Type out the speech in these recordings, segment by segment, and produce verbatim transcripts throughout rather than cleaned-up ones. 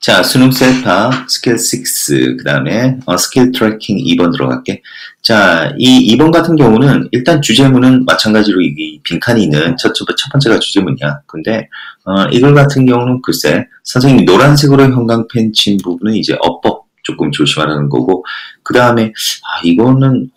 자, 수능 셀파 스킬 육, 그 다음에 어, 스킬 트래킹 이 번 들어갈게. 자, 이 이 번 같은 경우는 일단 주제문은 마찬가지로 이 빈칸이 있는 첫, 첫, 첫 번째가 주제문이야. 근데 어, 이걸 같은 경우는 글쎄 선생님이 노란색으로 형광펜 친 부분은 이제 어법 조금 조심하라는 거고, 그 다음에 아, 이거는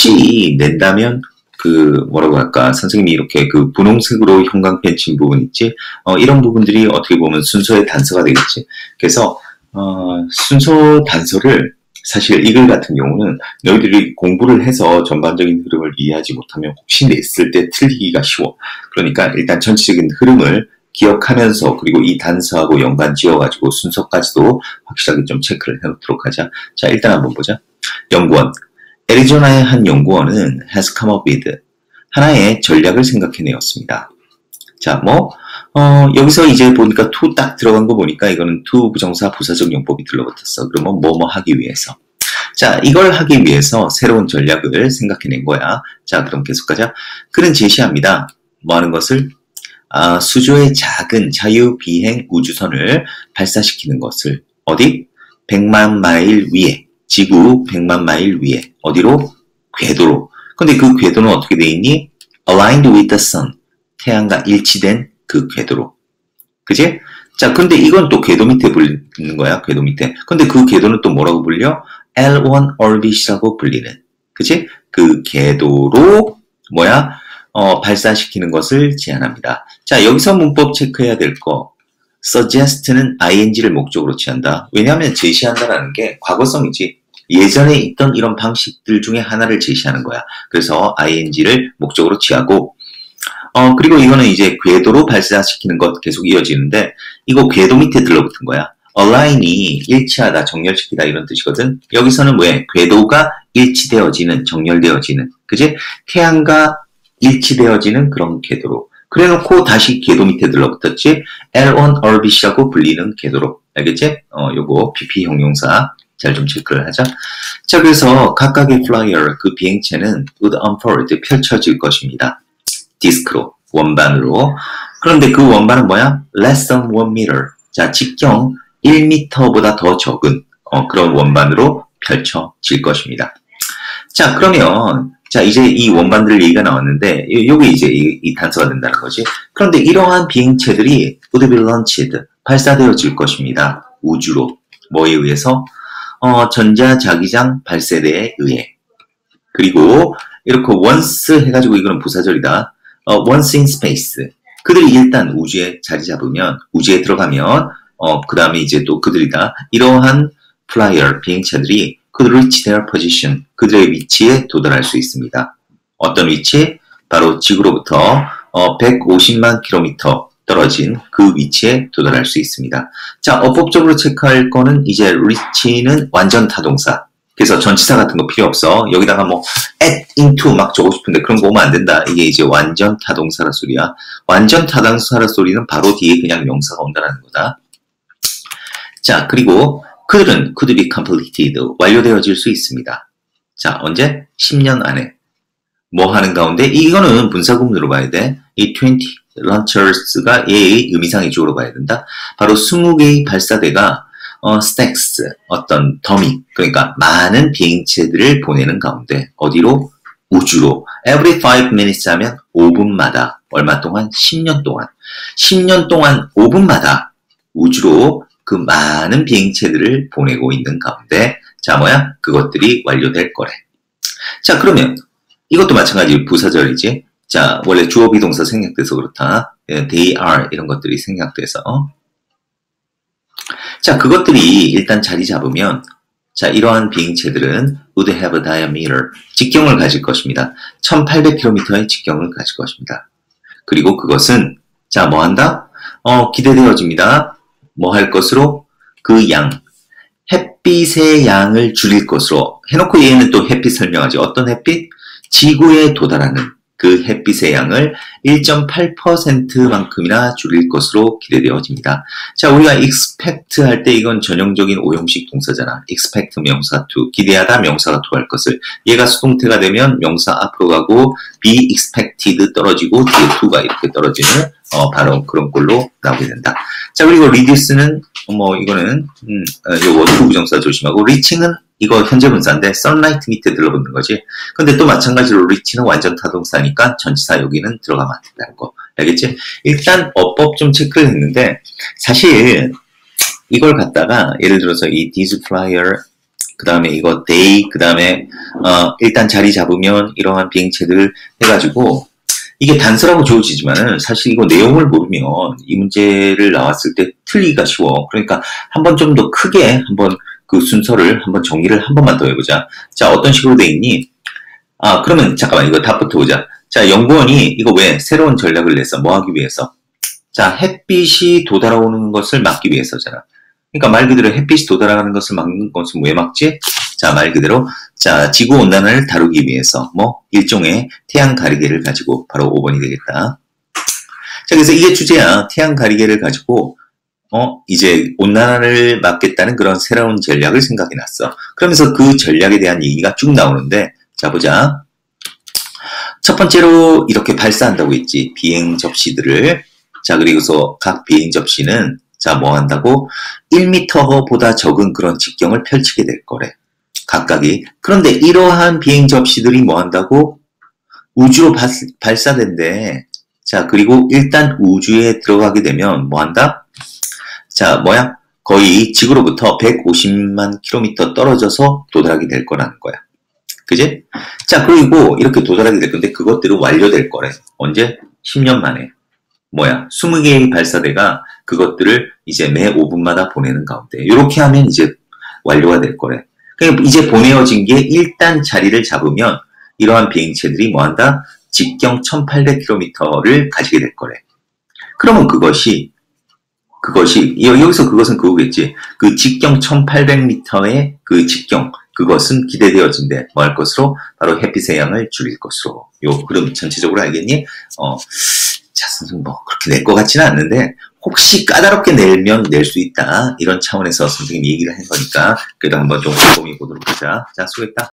혹시 낸다면 그 뭐라고 할까, 선생님이 이렇게 그 분홍색으로 형광펜 친 부분 있지, 어, 이런 부분들이 어떻게 보면 순서의 단서가 되겠지. 그래서 어, 순서 단서를 사실 이글 같은 경우는 너희들이 공부를 해서 전반적인 흐름을 이해하지 못하면 혹시 냈을 때 틀리기가 쉬워. 그러니까 일단 전체적인 흐름을 기억하면서, 그리고 이 단서하고 연관 지어가지고 순서까지도 확실하게 좀 체크를 해놓도록 하자. 자, 일단 한번 보자. 연구원. 애리조나의 한 연구원은 has come up with 하나의 전략을 생각해내었습니다. 자, 뭐 어, 여기서 이제 보니까 to 딱 들어간 거 보니까 이거는 to 부정사 부사적 용법이 들러붙었어. 그러면 뭐 뭐 하기 위해서. 자, 이걸 하기 위해서 새로운 전략을 생각해낸 거야. 자, 그럼 계속 가자. 그는 제시합니다. 뭐 하는 것을? 아, 수조의 작은 자유비행 우주선을 발사시키는 것을. 어디? 백만 마일 위에. 지구 백만 마일 위에. 어디로? 궤도로. 근데 그 궤도는 어떻게 돼 있니? aligned with the sun. 태양과 일치된 그 궤도로. 그지? 자, 근데 이건 또 궤도 밑에 불리는 거야. 궤도 밑에. 근데 그 궤도는 또 뭐라고 불려? 엘 원 orbit이라고 불리는. 그지? 그 궤도로 뭐야? 어, 발사시키는 것을 제안합니다. 자, 여기서 문법 체크해야 될 거. suggest는 ing를 목적으로 취한다. 왜냐하면 제시한다라는 게 과거성이지. 예전에 있던 이런 방식들 중에 하나를 제시하는 거야. 그래서 ing를 목적으로 취하고, 어, 그리고 이거는 이제 궤도로 발사시키는 것 계속 이어지는데, 이거 궤도 밑에 들러붙은 거야. align이 일치하다, 정렬시키다 이런 뜻이거든. 여기서는 왜? 궤도가 일치되어지는, 정렬되어지는. 그지? 태양과 일치되어지는 그런 궤도로. 그래놓고 다시 궤도 밑에 들러붙었지. 엘 원 orbit이라고 불리는 궤도로. 알겠지? 어, 요거 피피 형용사 잘 좀 체크를 하자. 자, 그래서 각각의 플라이어, 그 비행체는 would unfold, 펼쳐질 것입니다. 디스크로, 원반으로. 그런데 그 원반은 뭐야? less than one meter. 자, 직경 일 미터보다 더 적은 어, 그런 원반으로 펼쳐질 것입니다. 자, 그러면 자, 이제 이 원반들 얘기가 나왔는데, 요게 이제 이, 이 단서가 된다는 거지. 그런데 이러한 비행체들이 would be launched, 발사되어질 것입니다. 우주로. 뭐에 의해서? 어, 전자자기장 발세대에 의해. 그리고 이렇게 once 해가지고 이거는 부사절이다. 어, once in space. 그들이 일단 우주에 자리 잡으면, 우주에 들어가면, 어, 그 다음에 이제 또 그들이다. 이러한 플라이어, 비행체들이 could reach their position. 그들의 위치에 도달할 수 있습니다. 어떤 위치? 바로 지구로부터 어, 백오십만 킬로미터 떨어진 그 위치에 도달할 수 있습니다. 자, 어법적으로 체크할 거는 이제 reach는 완전 타동사. 그래서 전치사 같은 거 필요 없어. 여기다가 뭐 at, into 막 적고 싶은데 그런 거 오면 안 된다. 이게 이제 완전 타동사라 소리야. 완전 타동사라 소리는 바로 뒤에 그냥 명사가 온다는 거다. 자, 그리고 그들은 could be completed, 완료되어질 수 있습니다. 자, 언제? 십 년 안에. 뭐 하는 가운데? 이거는 분사구문으로 봐야 돼. 이 이십 launchers가 얘의 의미상의 주어로 봐야 된다. 바로 이십 개의 발사대가 어, stacks, 어떤 더미, 그러니까 많은 비행체들을 보내는 가운데 어디로? 우주로. every five minutes 하면 오 분마다. 얼마 동안? 십 년 동안. 십 년 동안 오 분마다 우주로 그 많은 비행체들을 보내고 있는 가운데, 자, 뭐야? 그것들이 완료될 거래. 자, 그러면 이것도 마찬가지로 부사절이지. 자, 원래 주어 비동사 생략돼서 그렇다. they are 이런 것들이 생략돼서. 자, 그것들이 일단 자리 잡으면, 자, 이러한 비행체들은 would have a diameter, 직경을 가질 것입니다. 천팔백 킬로미터의 직경을 가질 것입니다. 그리고 그것은, 자, 뭐 한다? 어, 기대되어집니다. 뭐 할 것으로? 그 양. 햇빛의 양을 줄일 것으로. 해놓고 얘는 또 햇빛 설명하지. 어떤 햇빛? 지구에 도달하는. 그 햇빛의 양을 일 점 팔 퍼센트만큼이나 줄일 것으로 기대되어집니다. 자, 우리가 expect 할 때 이건 전형적인 오형식 동사잖아. expect 명사 to, 기대하다 명사가 to 할 것을. 얘가 수동태가 되면 명사 앞으로 가고 be expected 떨어지고 뒤에 to가 이렇게 떨어지는 어, 바로 그런 꼴로 나오게 된다. 자, 그리고 reduce는 뭐 이거는 음, 어, 이 원투 부정사 조심하고 reaching은 이거 현재 분사인데 sunlight 밑에 들러붙는 거지. 근데 또 마찬가지로 reach는 완전 타동사니까 전치사 여기는 들어가면 안 된다는 거. 알겠지? 일단 어법 좀 체크를 했는데 사실 이걸 갖다가 예를 들어서 이 these flyer 그 다음에 이거 they 그 다음에 어, 일단 자리 잡으면 이러한 비행체들 해가지고 이게 단서라고 주어지지만은 사실 이거 내용을 모르면 이 문제를 나왔을 때 틀리기가 쉬워. 그러니까 한번 좀 더 크게 한번 그 순서를 한번 정리를 한 번만 더 해보자. 자, 어떤 식으로 돼 있니? 아, 그러면 잠깐만 이거 답부터 보자. 자, 연구원이 이거 왜 새로운 전략을 냈어? 뭐 하기 위해서? 자, 햇빛이 도달하는 것을 막기 위해서잖아. 그러니까 말 그대로 햇빛이 도달하는 것을 막는 것은 왜 막지? 자, 말 그대로 자, 지구온난화를 다루기 위해서 뭐 일종의 태양 가리개를 가지고 바로 오 번이 되겠다. 자, 그래서 이게 주제야. 태양 가리개를 가지고 어, 이제 온난화를 막겠다는 그런 새로운 전략을 생각해 놨어. 그러면서 그 전략에 대한 얘기가 쭉 나오는데, 자, 보자. 첫 번째로 이렇게 발사한다고 했지. 비행 접시들을. 자, 그리고서 각 비행 접시는, 자, 뭐 한다고? 일 미터보다 적은 그런 직경을 펼치게 될 거래. 각각이. 그런데 이러한 비행 접시들이 뭐 한다고? 우주로 발, 발사된대. 자, 그리고 일단 우주에 들어가게 되면 뭐 한다? 자, 뭐야? 거의 지구로부터 백오십만 킬로미터 떨어져서 도달하게 될 거라는 거야. 그지? 자, 그리고 이렇게 도달하게 될 건데 그것들은 완료될 거래. 언제? 십 년 만에. 뭐야? 이십 개의 발사대가 그것들을 이제 매 오 분마다 보내는 가운데. 이렇게 하면 이제 완료가 될 거래. 그러니까 이제 보내어진 게 일단 자리를 잡으면 이러한 비행체들이 뭐 한다? 직경 천팔백 킬로미터를 가지게 될 거래. 그러면 그것이 그것이 여기서 그것은 그거겠지. 그 직경 천팔백 미터의 그 직경 그것은 기대되어진대. 뭐 할 것으로? 바로 햇빛의 양을 줄일 것으로. 요 그럼 전체적으로 알겠니? 어, 자, 선생님 뭐 그렇게 낼 것 같지는 않는데 혹시 까다롭게 내면 낼 수 있다. 이런 차원에서 선생님이 얘기를 한 거니까 그래도 한번 좀 곰곰이 보도록 하자. 자, 수고했다.